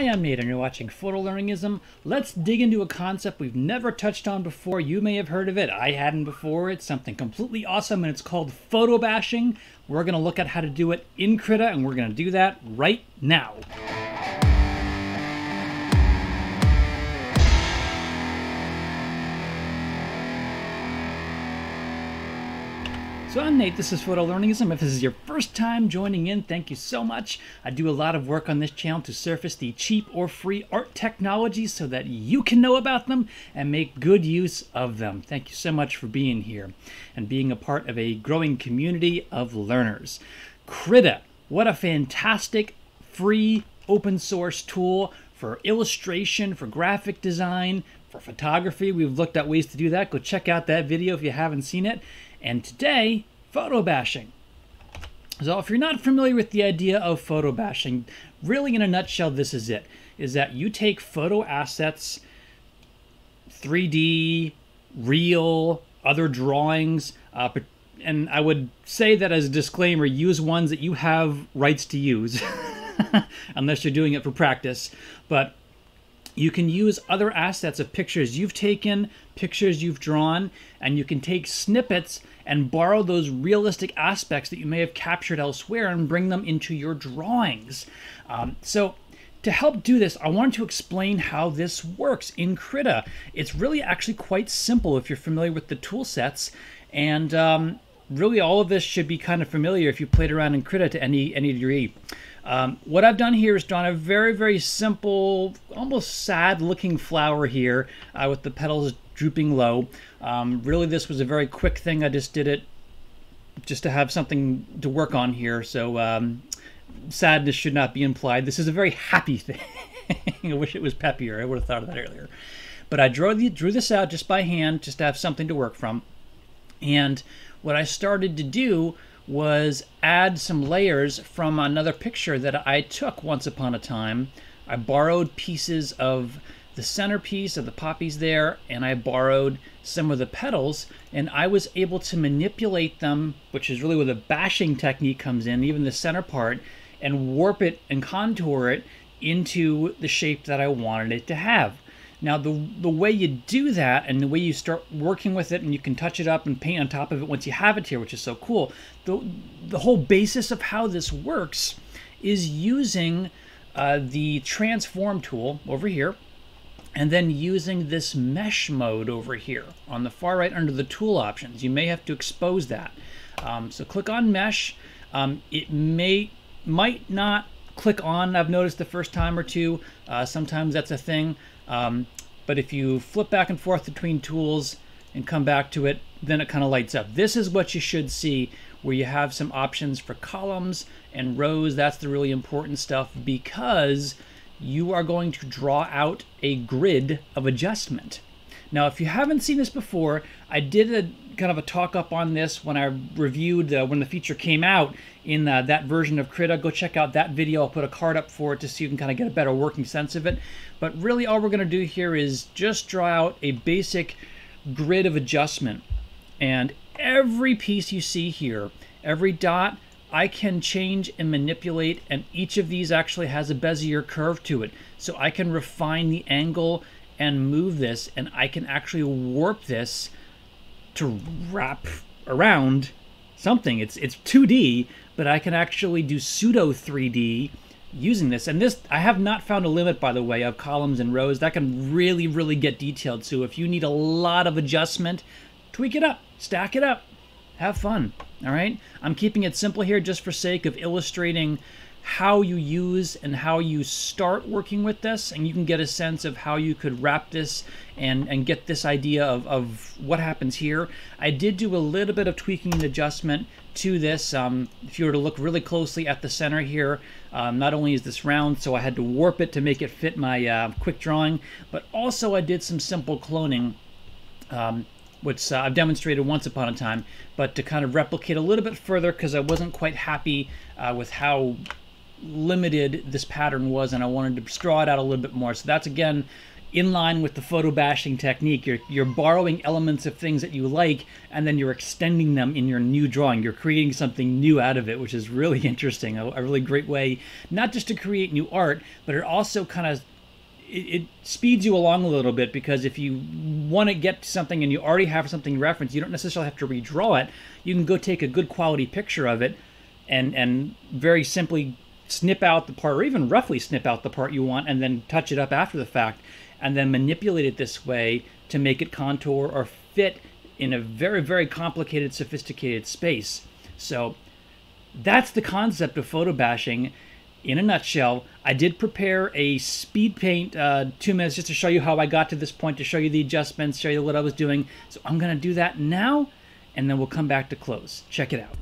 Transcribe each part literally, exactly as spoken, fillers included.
Hi, I'm Nate and you're watching Photolearningism. Let's dig into a concept we've never touched on before. You may have heard of it. I hadn't before. It's something completely awesome and it's called photobashing. We're going to look at how to do it in Krita and we're going to do that right now. So I'm Nate, this is Photolearningism. If this is your first time joining in, thank you so much. I do a lot of work on this channel to surface the cheap or free art technologies so that you can know about them and make good use of them. Thank you so much for being here and being a part of a growing community of learners. Krita, what a fantastic free open source tool for illustration, for graphic design, for photography. We've looked at ways to do that. Go check out that video if you haven't seen it. And today, photobashing. So if you're not familiar with the idea of photobashing, really in a nutshell, this is it, is that you take photo assets, three D, real, other drawings, uh, and I would say that as a disclaimer, use ones that you have rights to use, unless you're doing it for practice. But you can use other assets of pictures you've taken, pictures you've drawn, and you can take snippets and borrow those realistic aspects that you may have captured elsewhere and bring them into your drawings. Um, so to help do this, I wanted to explain how this works in Krita. It's really actually quite simple if you're familiar with the tool sets, and um, really all of this should be kind of familiar if you played around in Krita to any, any degree. Um, what I've done here is drawn a very, very simple, almost sad-looking flower here uh, with the petals drooping low. Um, really, this was a very quick thing. I just did it just to have something to work on here. So um, sadness should not be implied. This is a very happy thing. I wish it was peppier. I would have thought of that earlier. But I drew, the, drew this out just by hand, just to have something to work from. And what I started to do was add some layers from another picture that I took once upon a time. I borrowed pieces of the centerpiece of the poppies there, and I borrowed some of the petals, and I was able to manipulate them, which is really where the bashing technique comes in, even the center part, and warp it and contour it into the shape that I wanted it to have. Now, the, the way you do that and the way you start working with it, and you can touch it up and paint on top of it once you have it here, which is so cool, the, the whole basis of how this works is using uh, the transform tool over here, and then using this mesh mode over here on the far right under the tool options. You may have to expose that. Um, so click on mesh. Um, it may might not click on, I've noticed the first time or two. Uh, sometimes that's a thing. Um, but if you flip back and forth between tools and come back to it, then it kind of lights up. This is what you should see, where you have some options for columns and rows. That's the really important stuff, because you are going to draw out a grid of adjustment. Now, if you haven't seen this before, I did a kind of a talk up on this when I reviewed uh, when the feature came out in uh, that version of Krita. Go check out that video. I'll put a card up for it just so you can kind of get a better working sense of it. But really all we're going to do here is just draw out a basic grid of adjustment. And every piece you see here, every dot, I can change and manipulate, and each of these actually has a Bezier curve to it. So I can refine the angle and move this, and I can actually warp this to wrap around something. It's it's two D, but I can actually do pseudo three D using this. And this, I have not found a limit, by the way, of columns and rows. That can really, really get detailed. So if you need a lot of adjustment, tweak it up, stack it up, have fun. All right, I'm keeping it simple here just for sake of illustrating how you use and how you start working with this, and you can get a sense of how you could wrap this and, and get this idea of, of what happens here. I did do a little bit of tweaking and adjustment to this. Um, if you were to look really closely at the center here, um, not only is this round, so I had to warp it to make it fit my uh, quick drawing, but also I did some simple cloning, um, which uh, I've demonstrated once upon a time, but to kind of replicate a little bit further, because I wasn't quite happy uh, with how limited this pattern was, and I wanted to draw it out a little bit more. So that's, again, in line with the photo bashing technique. You're, you're borrowing elements of things that you like, and then you're extending them in your new drawing. You're creating something new out of it, which is really interesting. A, a really great way, not just to create new art, but it also kind of it speeds you along a little bit, because if you want to get to something and you already have something referenced, you don't necessarily have to redraw it. You can go take a good quality picture of it and and very simply snip out the part, or even roughly snip out the part you want, and then touch it up after the fact, and then manipulate it this way to make it contour or fit in a very, very complicated, sophisticated space. So that's the concept of photo bashing in a nutshell. I did prepare a speed paint uh, two minutes just to show you how I got to this point, to show you the adjustments, show you what I was doing. So I'm going to do that now, and then we'll come back to close. Check it out.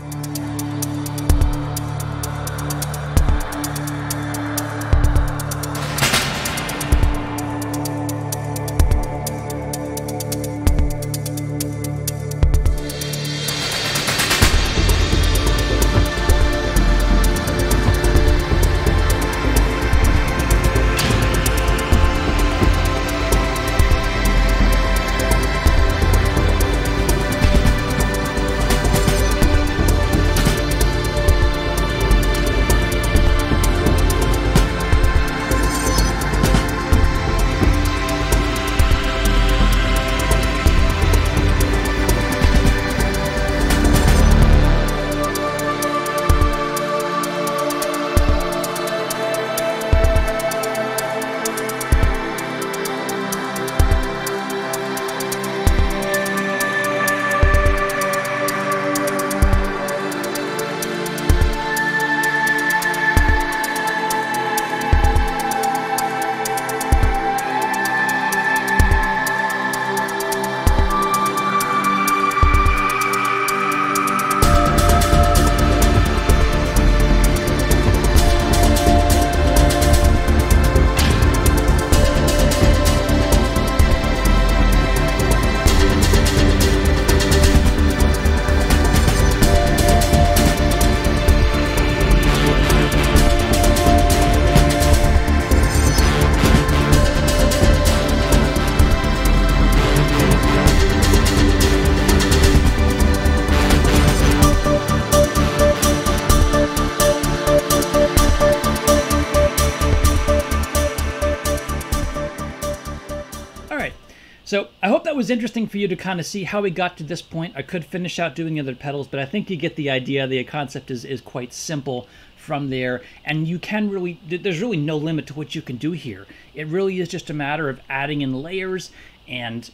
So I hope that was interesting for you to kind of see how we got to this point. I could finish out doing the other petals, but I think you get the idea. The concept is, is quite simple from there. And you can really, there's really no limit to what you can do here. It really is just a matter of adding in layers and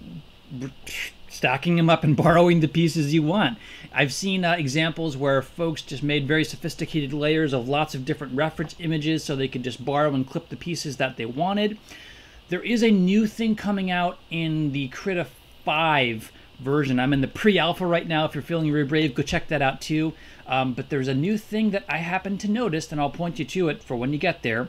stacking them up and borrowing the pieces you want. I've seen uh, examples where folks just made very sophisticated layers of lots of different reference images so they could just borrow and clip the pieces that they wanted. There is a new thing coming out in the Krita five version. I'm in the pre-alpha right now. If you're feeling really brave, go check that out too. Um, but there's a new thing that I happen to notice, and I'll point you to it for when you get there.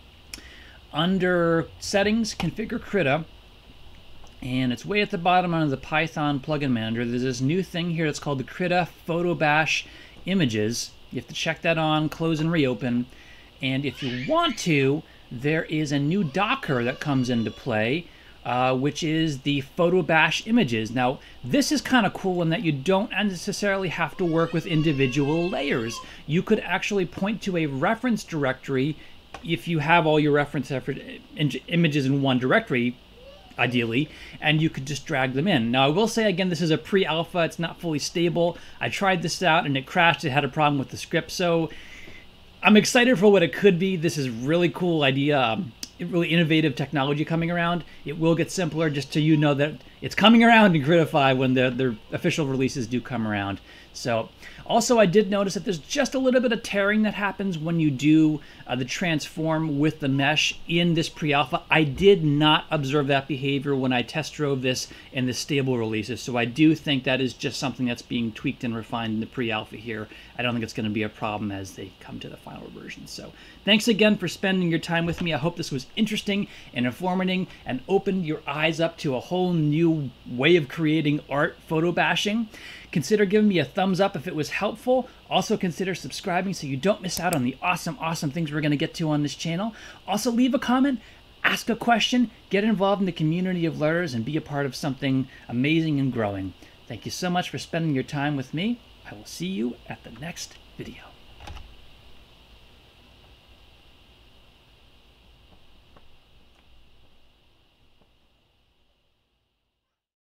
Under Settings, Configure Krita, and it's way at the bottom under the Python plugin manager. There's this new thing here that's called the Krita Photobash Images. You have to check that on, close and reopen. And if you want to, there is a new Docker that comes into play, uh, which is the Photobash Images. Now, this is kind of cool in that you don't necessarily have to work with individual layers. You could actually point to a reference directory if you have all your reference images in one directory, ideally, and you could just drag them in. Now, I will say again, this is a pre-alpha. It's not fully stable. I tried this out and it crashed. It had a problem with the script, so I'm excited for what it could be. This is a really cool idea, um, really innovative technology coming around. It will get simpler, just so you know that it's coming around in Krita five when the, the official releases do come around. So, also I did notice that there's just a little bit of tearing that happens when you do uh, the transform with the mesh in this pre-alpha. I did not observe that behavior when I test drove this in the stable releases, so I do think that is just something that's being tweaked and refined in the pre-alpha here. I don't think it's going to be a problem as they come to the final version. So thanks again for spending your time with me. I hope this was interesting and informative and opened your eyes up to a whole new way of creating art, photo bashing. Consider giving me a thumbs up if it was helpful. Also consider subscribing so you don't miss out on the awesome, awesome things we're going to get to on this channel. Also leave a comment ask a question, get involved in the community of learners, and be a part of something amazing and growing. Thank you so much for spending your time with me. I will see you at the next video.